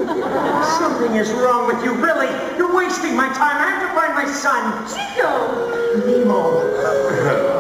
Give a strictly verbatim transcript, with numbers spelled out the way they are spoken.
Something is wrong with you, really. You're wasting my time. I have to find my son. Chico! Nemo.